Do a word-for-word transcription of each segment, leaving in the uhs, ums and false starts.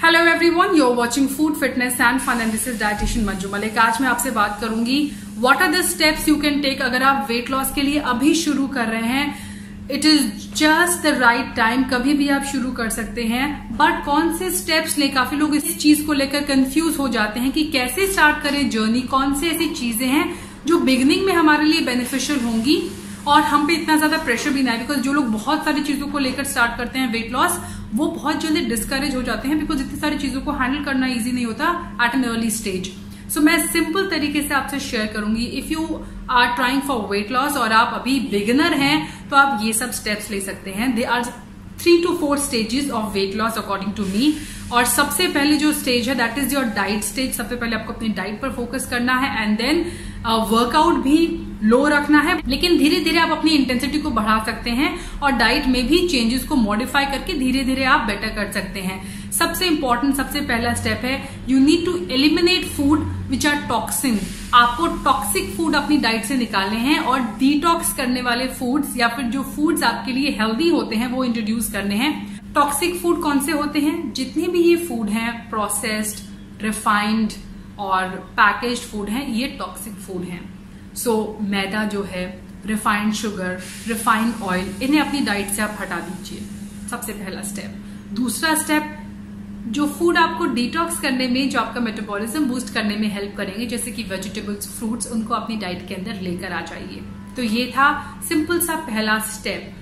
Hello everyone, you are watching food fitness and fun and this is dietitian Manju Malik. आज मैं आपसे बात करूंगी what are the steps you can take अगर आप वेट लॉस के लिए अभी शुरू कर रहे हैं। It is just the right time, कभी भी आप शुरू कर सकते हैं। बट कौन से स्टेप्स ले, काफी लोग इस चीज को लेकर कंफ्यूज हो जाते हैं कि कैसे स्टार्ट करें जर्नी, कौन सी ऐसी चीजें हैं जो बिगिनिंग में हमारे लिए बेनिफिशियल होंगी और हम पे इतना ज्यादा प्रेशर भी ना है। बिकॉज जो लोग बहुत सारी चीजों को लेकर स्टार्ट करते हैं वेट लॉस, वो बहुत जल्दी डिस्करेज हो जाते हैं बिकॉज इतनी सारी चीजों को हैंडल करना इजी नहीं होता at an early stage. So मैं सिंपल तरीके से आपसे शेयर करूंगी। If you are trying for weight loss और आप अभी बिगिनर हैं तो आप ये सब स्टेप्स ले सकते हैं। They are three two four stages of weight loss according to me. और सबसे पहले जो स्टेज है that is your diet stage. सबसे पहले आपको अपनी डाइट पर फोकस करना है एंड देन वर्कआउट भी लो रखना है, लेकिन धीरे धीरे आप अपनी इंटेंसिटी को बढ़ा सकते हैं और डाइट में भी चेंजेस को मॉडिफाई करके धीरे धीरे आप बेटर कर सकते हैं। सबसे इंपॉर्टेंट, सबसे पहला स्टेप है you need to eliminate food which are toxin. आपको टॉक्सिक फूड अपनी डाइट से निकालने हैं और डिटॉक्स करने वाले फूड्स या फिर जो फूड्स आपके लिए हेल्दी होते हैं वो इंट्रोड्यूस करने हैं। टॉक्सिक फूड कौन से होते हैं? जितने भी ये फूड हैं, प्रोसेस्ड, रिफाइंड और पैकेज्ड फूड हैं, ये टॉक्सिक फूड हैं। सो so, मैदा जो है, रिफाइंड शुगर, रिफाइंड ऑयल, इन्हें अपनी डाइट से आप हटा दीजिए। सबसे पहला स्टेप। दूसरा स्टेप, जो फूड आपको डिटॉक्स करने में, जो आपका मेटाबॉलिज्म बूस्ट करने में हेल्प करेंगे, जैसे कि वेजिटेबल्स, फ्रूट्स, उनको अपनी डाइट के अंदर लेकर आ जाइए। तो ये था सिंपल सा पहला step.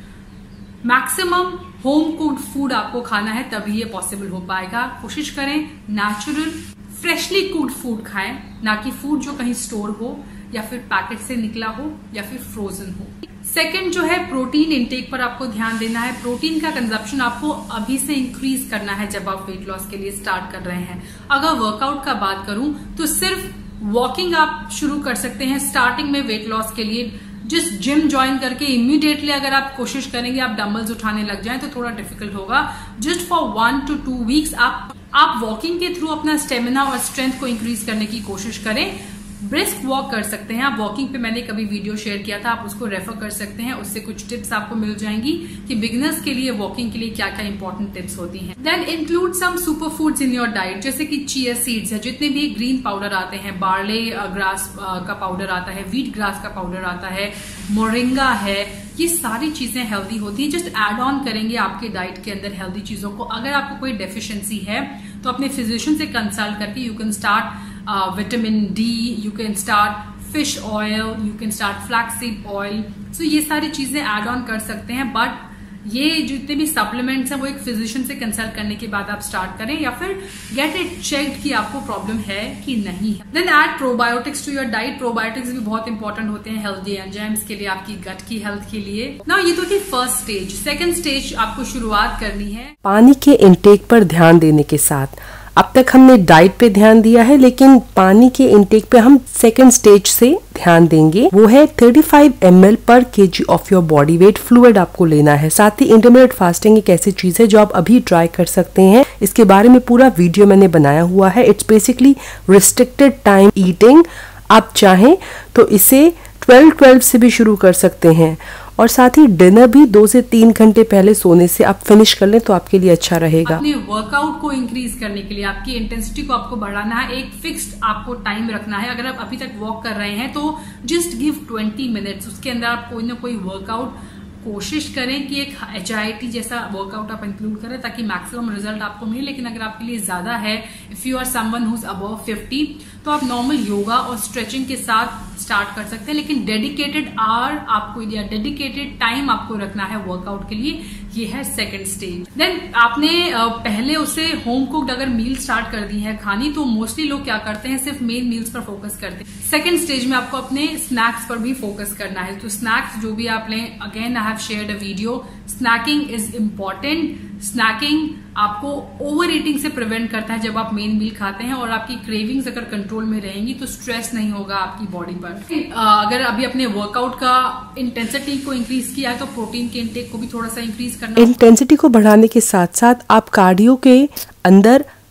Maximum home cooked food आपको खाना है, तभी ये पॉसिबल हो पाएगा। कोशिश करें नेचुरल फ्रेशली कुक्ड फूड खाएं, ना कि फूड जो कहीं स्टोर हो या फिर पैकेट से निकला हो या फिर फ्रोजन हो। सेकंड जो है, प्रोटीन इंटेक पर आपको ध्यान देना है। प्रोटीन का कंजप्शन आपको अभी से इंक्रीज करना है जब आप वेट लॉस के लिए स्टार्ट कर रहे हैं। अगर वर्कआउट का बात करूं तो सिर्फ वॉकिंग आप शुरू कर सकते हैं स्टार्टिंग में वेट लॉस के लिए। जिस जिम ज्वाइन करके इमीडिएटली अगर आप कोशिश करेंगे आप डंबल्स उठाने लग जाएं तो थोड़ा डिफिकल्ट होगा। Just for one two two weeks आप आप वॉकिंग के थ्रू अपना स्टेमिना और स्ट्रेंथ को इंक्रीज करने की कोशिश करें। ब्रिस्क वॉक कर सकते हैं आप। वॉकिंग पे मैंने कभी वीडियो शेयर किया था, आप उसको रेफर कर सकते हैं। उससे कुछ टिप्स आपको मिल जाएंगी कि बिगिनर्स के लिए वॉकिंग के लिए क्या क्या इंपॉर्टेंट टिप्स होती हैं। Then include some super foods in your diet, जैसे कि चिया सीड्स है, जितने भी ग्रीन पाउडर आते हैं, बार्ले ग्रास का पाउडर आता है, व्हीट ग्रास का पाउडर आता है, मोरिंगा है, ये सारी चीजें हेल्दी होती है। जस्ट एड ऑन करेंगे आपके डाइट के अंदर हेल्दी चीजों को। अगर आपको कोई डेफिशिएंसी है तो अपने फिजिशियन से कंसल्ट करके you can start vitamin D, you can start fish oil, you can start flaxseed oil. So ये सारी चीजें एड ऑन कर सकते हैं। बट ये जितने भी सप्लीमेंट्स हैं वो एक फिजिशियन से कंसल्ट करने के बाद आप स्टार्ट करें या फिर गेट इट चेक्ड कि आपको प्रॉब्लम है कि नहीं है। Then add probiotics to your diet. Probiotics भी बहुत इंपॉर्टेंट होते हैं हेल्दी एंजाइम्स के लिए, आपकी गट की हेल्थ के लिए। ना ये तो थी फर्स्ट स्टेज। सेकंड स्टेज आपको शुरुआत करनी है पानी के इनटेक पर ध्यान देने के साथ। अब तक हमने डाइट पे ध्यान दिया है, लेकिन पानी के इनटेक पे हम सेकंड स्टेज से ध्यान देंगे। वो है पैंतीस एम एल पर KG of your body weight fluid आपको लेना है। साथ ही इंटरमिटेंट फास्टिंग एक ऐसी चीज है जो आप अभी ट्राई कर सकते हैं। इसके बारे में पूरा वीडियो मैंने बनाया हुआ है। It's basically restricted time eating. आप चाहें तो इसे ट्वेल्व ट्वेल्व से भी शुरू कर सकते हैं और साथ ही डिनर भी दो से तीन घंटे पहले सोने से आप फिनिश कर लें तो आपके लिए अच्छा रहेगा। अपने वर्कआउट को इंक्रीज करने के लिए, आपकी इंटेंसिटी को आपको बढ़ाना है, एक फिक्स्ड आपको टाइम रखना है। अगर आप अभी तक वॉक कर रहे हैं तो जस्ट गिव ट्वेंटी मिनट्स, उसके अंदर आप कोई ना कोई वर्कआउट कोशिश करें कि एक एच आई टी जैसा वर्कआउट आप इंक्लूड करें ताकि मैक्सिमम रिजल्ट आपको मिले। लेकिन अगर आपके लिए ज्यादा है, if you are someone who is above fifty, तो आप नॉर्मल योगा और स्ट्रेचिंग के साथ स्टार्ट कर सकते हैं। लेकिन डेडिकेटेड आवर आपको या डेडिकेटेड टाइम आपको रखना है वर्कआउट के लिए। ये है सेकंड स्टेज। देन आपने पहले उसे होम कुक्ड अगर मील स्टार्ट कर दी है खानी, तो मोस्टली लोग क्या करते हैं, सिर्फ मेन मील्स पर फोकस करते हैं। सेकंड स्टेज में आपको अपने स्नैक्स पर भी फोकस करना है। तो स्नैक्स जो भी आप लें, again I have shared a video, snacking is important. Snacking आपको ओवर ईटिंग से प्रिवेंट करता है जब आप मेन मील खाते हैं, और आपकी क्रेविंग्स अगर कंट्रोल में रहेंगी तो स्ट्रेस नहीं होगा आपकी बॉडी पर। अगर अभी अपने वर्कआउट का इंटेंसिटी को इंक्रीज किया है तो प्रोटीन के इंटेक को भी थोड़ा सा इंक्रीज करना। इंटेंसिटी को बढ़ाने के साथ साथ आप कार्डियो के अंदर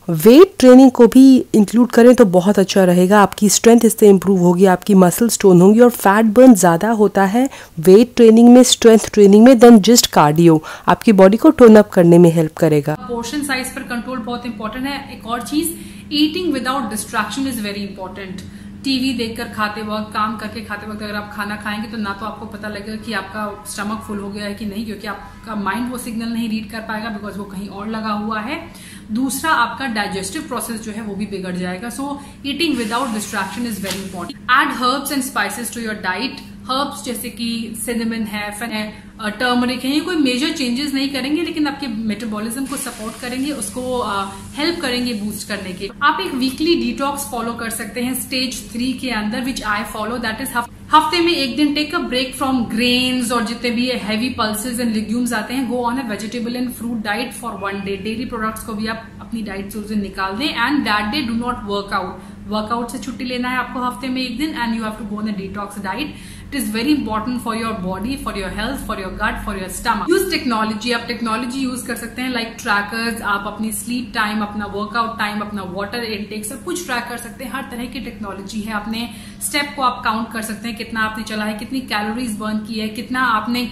वेट ट्रेनिंग को भी इंक्लूड करें तो बहुत अच्छा रहेगा, आपकी स्ट्रेंथ इससे इंप्रूव होगी, आपकी मसल स्टोन होंगी और फैट बर्न ज़्यादा होता है वेट ट्रेनिंग में, स्ट्रेंथ ट्रेनिंग में देन जस्ट कार्डियो। आपकी बॉडी को टोन अप करने में हेल्प करेगा। पोर्शन साइज पर कंट्रोल बहुत इंपॉर्टेंट है। एक और चीज, eating without distraction is very important. TV देखकर खाते वक्त, काम करके खाते वक्त अगर आप खाना खाएंगे तो ना तो आपको पता लगेगा कि आपका स्टमक फुल हो गया है कि नहीं, क्योंकि आपका माइंड वो सिग्नल नहीं रीड कर पाएगा बिकॉज वो कहीं और लगा हुआ है। दूसरा, आपका डाइजेस्टिव प्रोसेस जो है वो भी बिगड़ जाएगा। So eating without distraction is very important. Add herbs and spices to your diet. Herbs जैसे कि सिनेमन है, टर्मरिक है, ये कोई मेजर चेंजेस नहीं करेंगे लेकिन आपके मेटाबॉलिज्म को सपोर्ट करेंगे, उसको हेल्प uh, करेंगे बूस्ट करने के। आप एक वीकली डिटॉक्स फॉलो कर सकते हैं स्टेज थ्री के अंदर, which I follow. That is हफ्ते में एक दिन take a break from grains और जितने भी हैवी पल्सेस एंड लिग्यूम्स आते हैं, go on a vegetable and fruit diet for one day. Dairy products को भी आप अपनी डाइट से उस दिन निकाल दें and that day do not workout. Workout से छुट्टी लेना है आपको हफ्ते में एक दिन and you have to go on a detox diet. It is very important for your body, for your health, for your gut, for your stomach. Use technology. आप टेक्नोलॉजी यूज कर सकते हैं लाइक ट्रैकर्स। आप अपनी sleep time, अपना workout time, अपना water intake सब कुछ ट्रैक कर सकते हैं। हर तरह की टेक्नोलॉजी है। अपने स्टेप को आप काउंट कर सकते हैं, कितना आपने चला है, कितनी कैलोरीज बर्न की है, कितना आपने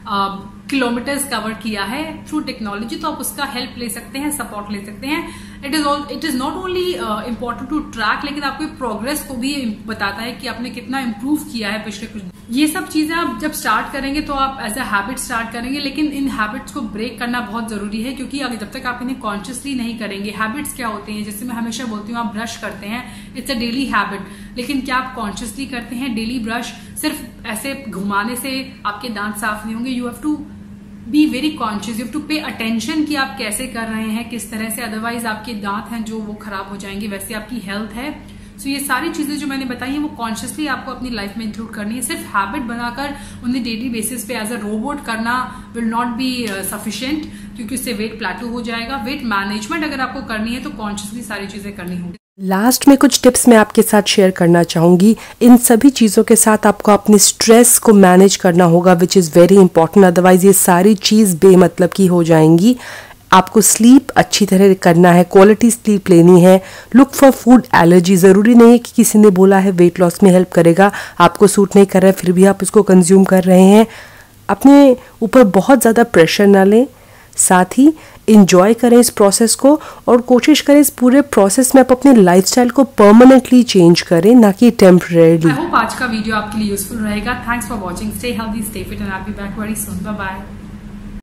किलोमीटर्स कवर किया है थ्रू टेक्नोलॉजी। तो आप उसका हेल्प ले सकते हैं, सपोर्ट ले सकते हैं। It is it is not only important to track, लेकिन आपके प्रोग्रेस को भी बताता है कि आपने कितना इम्प्रूव किया है पिछले कुछ। ये सब चीजें आप जब स्टार्ट करेंगे तो आप एज अ हैबिट स्टार्ट करेंगे, लेकिन इन हैबिट्स को ब्रेक करना बहुत जरूरी है, क्योंकि अगर जब तक आप इन्हें कॉन्शियसली नहीं करेंगे। हैबिट्स क्या होते हैं, जैसे मैं हमेशा बोलती हूँ, आप ब्रश करते हैं, इट्स अ डेली हैबिट, लेकिन क्या आप कॉन्शियसली करते हैं डेली ब्रश? सिर्फ ऐसे घुमाने से आपके दांत साफ नहीं होंगे। You have to be very conscious, you have to pay attention कि आप कैसे कर रहे हैं, किस तरह से, अदरवाइज आपके दांत हैं जो वो खराब हो जाएंगे, वैसे आपकी हेल्थ है। सो so, ये सारी चीजें जो मैंने बताई हैं वो कॉन्शियसली आपको अपनी लाइफ में इंक्लूड करनी है। सिर्फ हैबिट बनाकर उन्हें डेली बेसिस पे एज अ रोबोट करना विल नॉट बी सफिशिएंट, क्योंकि उससे वेट प्लेटू हो जाएगा। वेट मैनेजमेंट अगर आपको करनी है तो कॉन्शियसली सारी चीजें करनी होगी। लास्ट में कुछ टिप्स मैं आपके साथ शेयर करना चाहूँगी। इन सभी चीज़ों के साथ आपको अपने स्ट्रेस को मैनेज करना होगा, which is very important, otherwise ये सारी चीज़ बेमतलब की हो जाएंगी। आपको स्लीप अच्छी तरह करना है, क्वालिटी स्लीप लेनी है। Look for food allergy. ज़रूरी नहीं है कि किसी ने बोला है वेट लॉस में हेल्प करेगा, आपको सूट नहीं कर रहा है फिर भी आप उसको कंज्यूम कर रहे हैं। अपने ऊपर बहुत ज़्यादा प्रेशर ना लें, साथ ही इंजॉय करें इस प्रोसेस को और कोशिश करें इस पूरे प्रोसेस में आप अपने लाइफस्टाइल को परमानेंटली चेंज करें, ना कि टेम्परेरी। आई होप आज का वीडियो आपके लिए यूजफुल रहेगा। Thanks for watching. Stay healthy, stay fit and I will be back very soon. Bye bye.